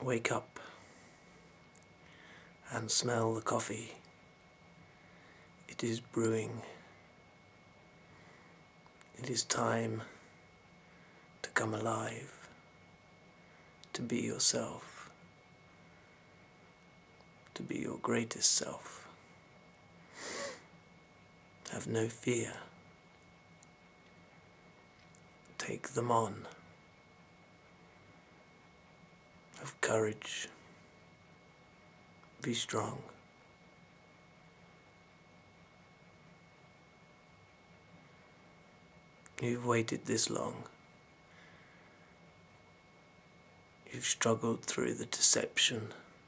Wake up and smell the coffee. It is brewing. It is time to come alive, to be yourself, to be your greatest self. Have no fear. Take them on. Have courage. Be strong. You've waited this long. You've struggled through the deception.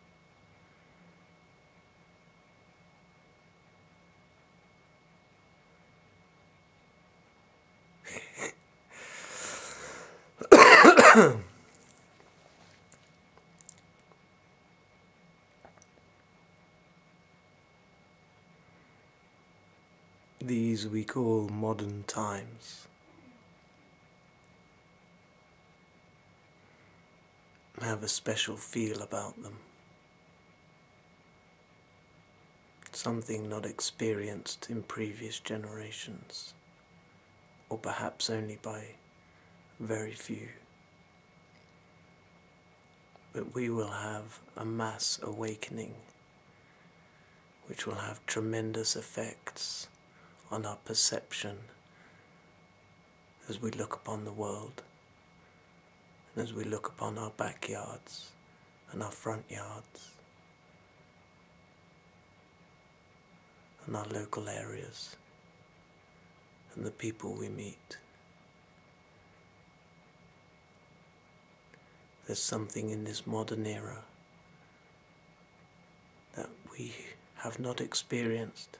These we call modern times. Have a special feel about them. Something not experienced in previous generations, or perhaps only by very few. But we will have a mass awakening which will have tremendous effects on our perception as we look upon the world, and as we look upon our backyards and our front yards and our local areas and the people we meet. There's something in this modern era that we have not experienced,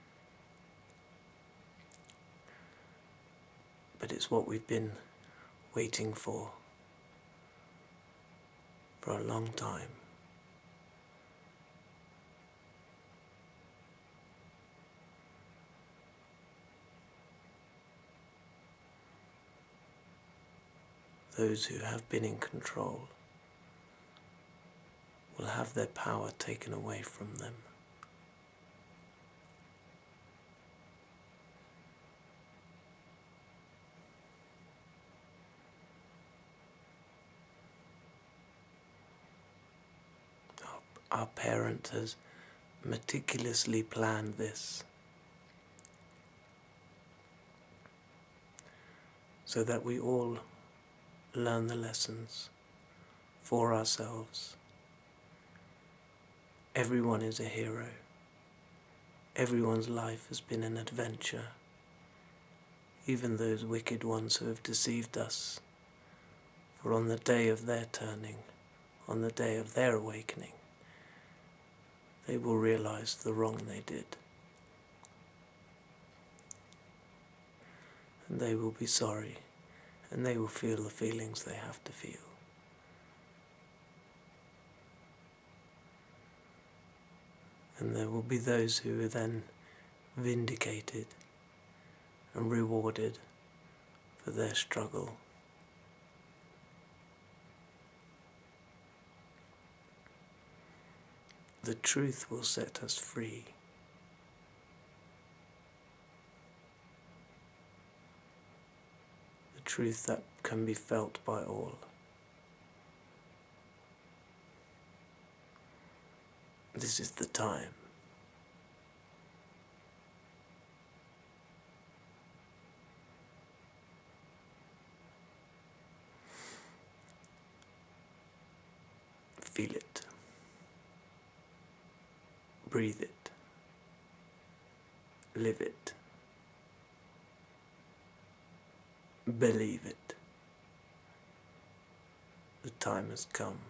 but it's what we've been waiting for a long time. Those who have been in control will have their power taken away from them. Our parent has meticulously planned this so that we all learn the lessons for ourselves. Everyone is a hero. Everyone's life has been an adventure. Even those wicked ones who have deceived us. For on the day of their turning, on the day of their awakening, they will realize the wrong they did. And they will be sorry, and they will feel the feelings they have to feel. And there will be those who are then vindicated and rewarded for their struggle. The truth will set us free. The truth that can be felt by all. This is the time. Feel it. Breathe it. Live it. Believe it. The time has come.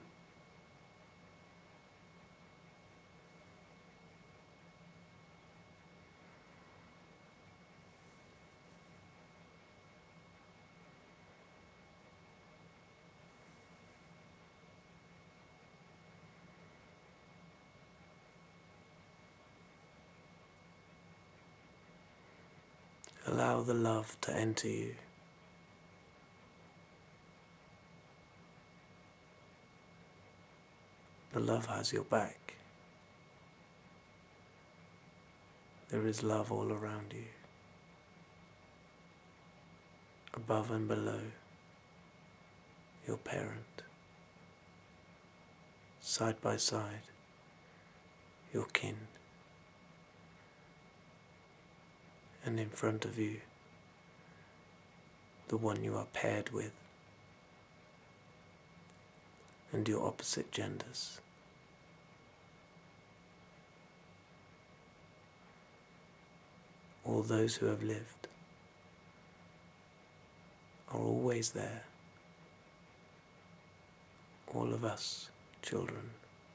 Allow the love to enter you. For love has your back. There is love all around you, above and below your parent, side by side your kin, and in front of you the one you are paired with, and your opposite genders. All those who have lived are always there. All of us, children,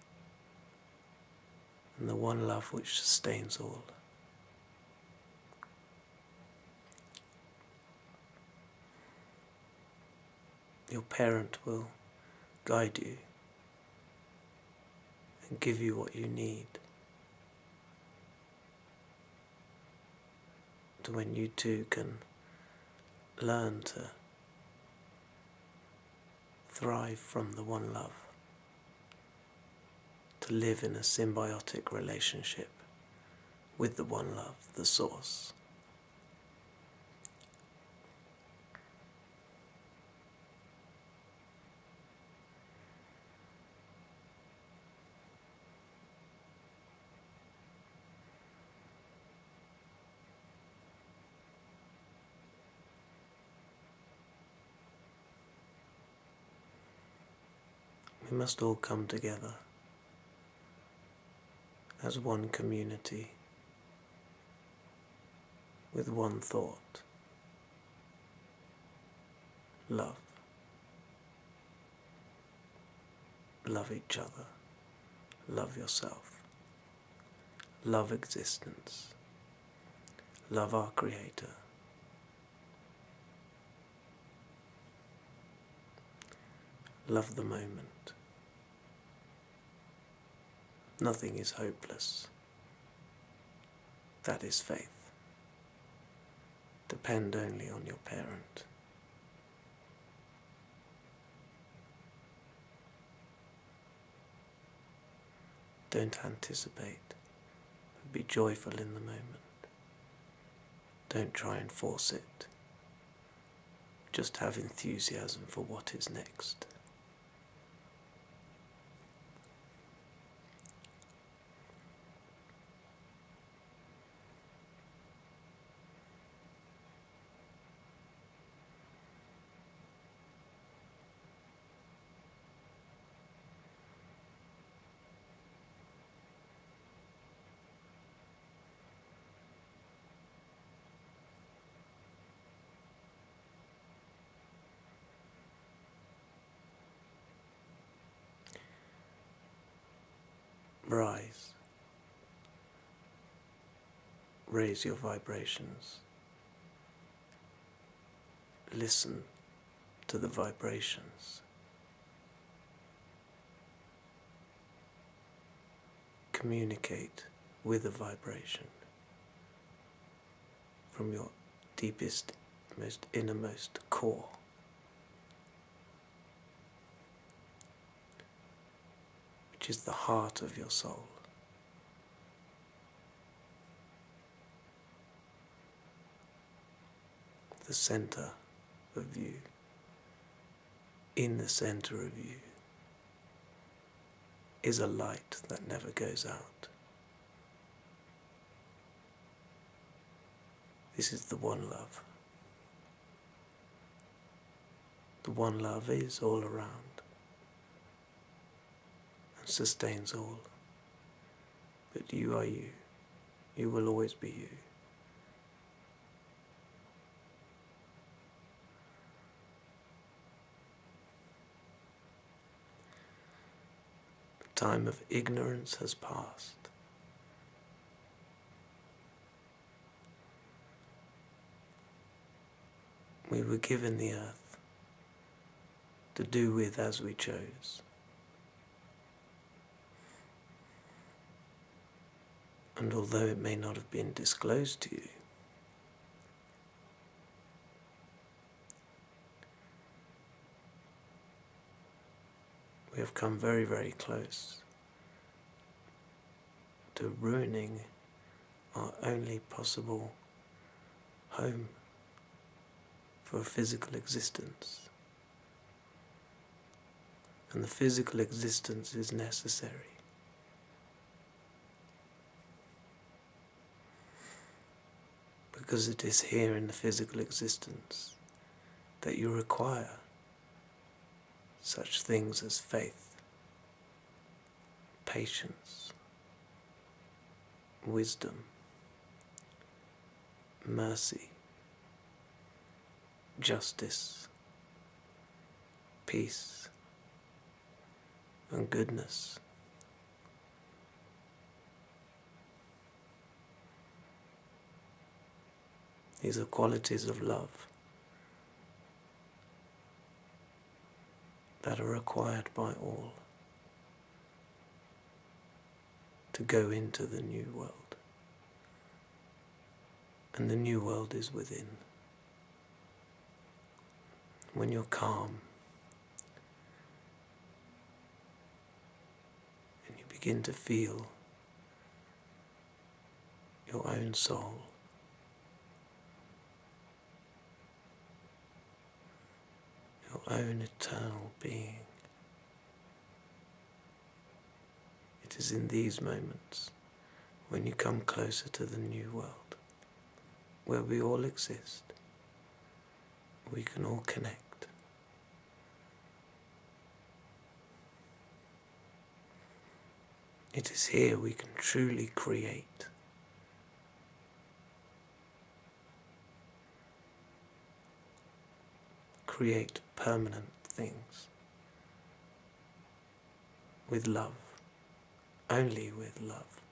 and the one love which sustains all. Your parent will guide you and give you what you need to when you too can learn to thrive from the one love, to live in a symbiotic relationship with the one love, the source. We must all come together as one community with one thought: love. Love each other. Love yourself. Love existence. Love our Creator. Love the moment. Nothing is hopeless. That is faith. Depend only on your parent. Don't anticipate, but be joyful in the moment. Don't try and force it. Just have enthusiasm for what is next. Rise. Raise your vibrations. Listen to the vibrations. Communicate with the vibration from your deepest, most innermost core. Which is the heart of your soul. The center of you. In the center of you is a light that never goes out. This is the one love. The one love is all around and sustains all. But you are you. You will always be you. The time of ignorance has passed. We were given the earth to do with as we chose. And although it may not have been disclosed to you, we have come very, very close to ruining our only possible home for a physical existence. And the physical existence is necessary. Because it is here in the physical existence that you require such things as faith, patience, wisdom, mercy, justice, peace, and goodness. These are qualities of love that are required by all to go into the new world. And the new world is within. When you're calm and you begin to feel your own soul, your own eternal being, it is in these moments when you come closer to the new world, where we all exist, we can all connect. It is here we can truly create. Create permanent things with love, only with love.